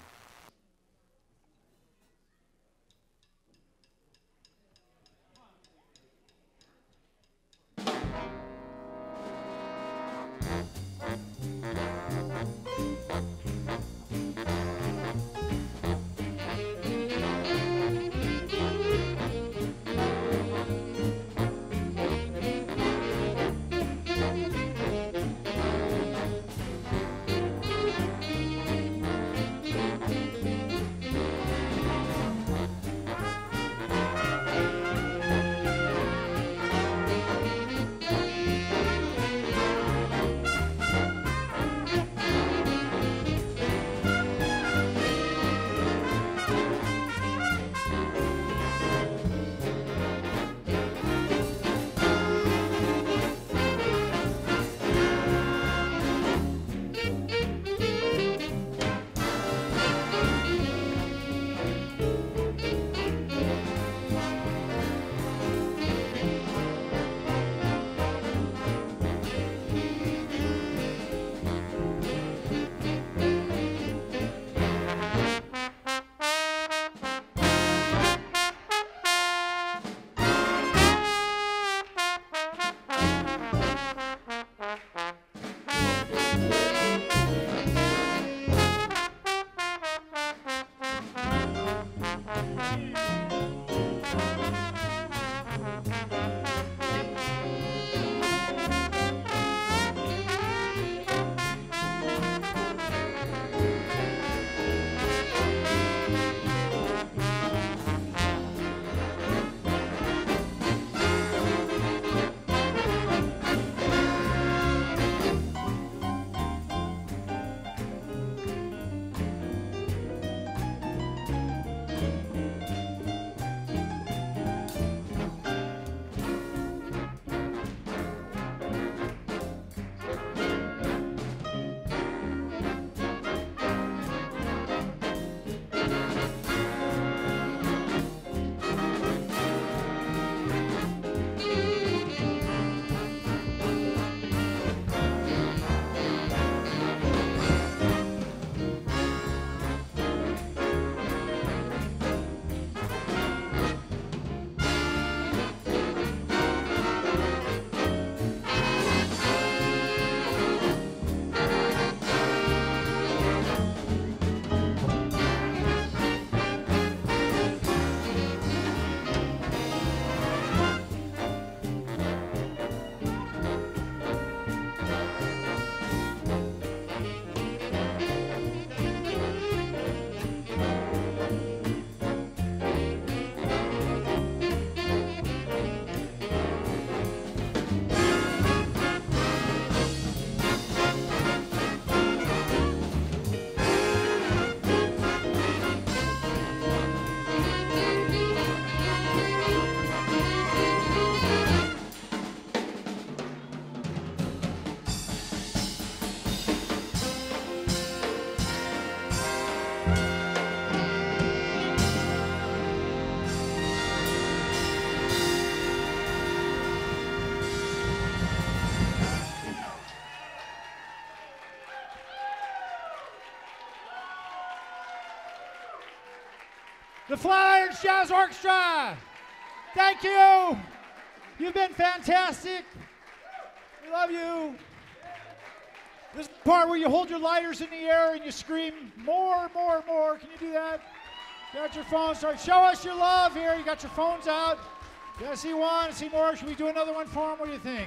The Flatirons Jazz Orchestra. Thank you. You've been fantastic. We love you. This is the part where you hold your lighters in the air and you scream, more, more, more. Can you do that? Got your phones. Sorry. Show us your love here. You got your phones out. Yeah, I see one, I see more. Should we do another one for them? What do you think?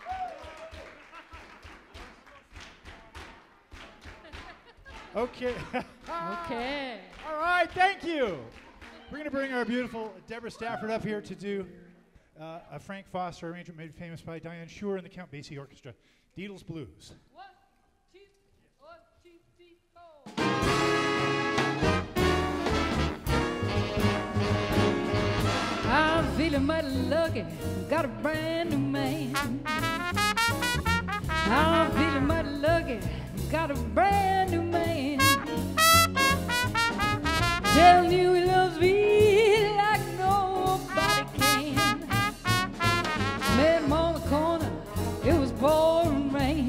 Okay. Okay. All right, thank you. We're going to bring our beautiful Deborah Stafford up here to do a Frank Foster arrangement made famous by Diane Schuur and the Count Basie Orchestra, Deedle's Blues. 1, 2, 1, 2, 3, 4. I'm feeling mighty lucky, got a brand new man. I'm feeling mighty lucky, got a brand new man. Telling you he loves me like nobody can. Met him on the corner, it was pouring rain.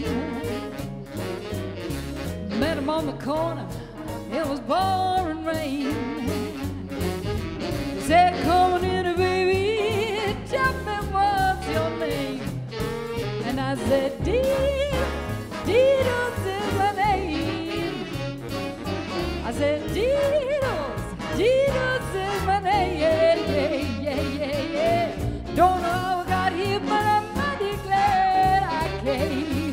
Met him on the corner, it was pouring rain. Said, come on in, baby, tell me what's your name. And I said, Deedles is my name. I said, Deedles is my name. Yeah, yeah, yeah, yeah. Don't know how I got here, but I'm mighty glad I came.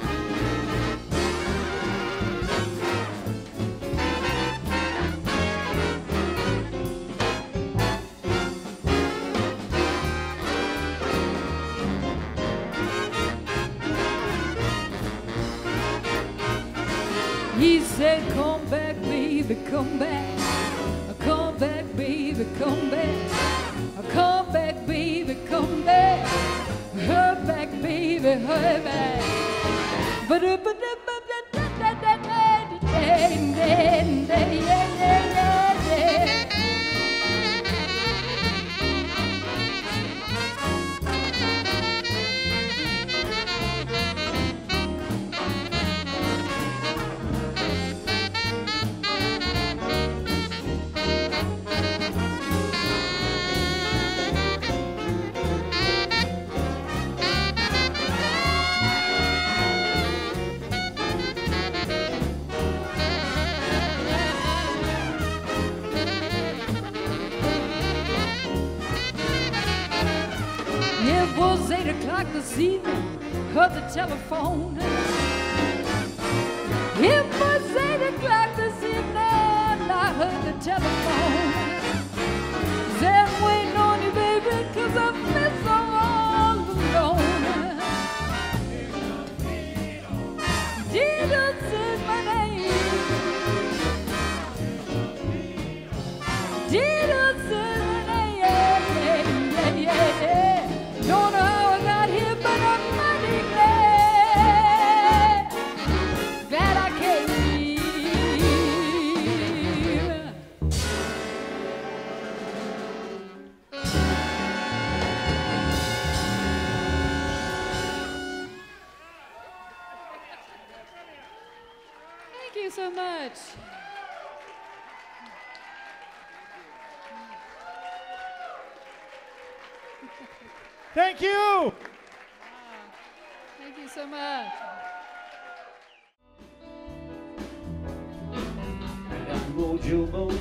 He said, come back, baby, come back. Come back, baby, come back. Come back, baby, come back. Hurry back, baby, hurry back. It was 8 o'clock this evening, heard the telephone. It was 8 o'clock this evening, I heard the telephone. Said, I'm waiting on you, baby, 'cause I feel so all alone. Deedles is my name. Deedles is my name, yeah, yeah, yeah, yeah. Don't know how I got here, but I'm mighty glad, glad I came. Thank you so much. Thank you. Thank you so much. Mojo, mojo.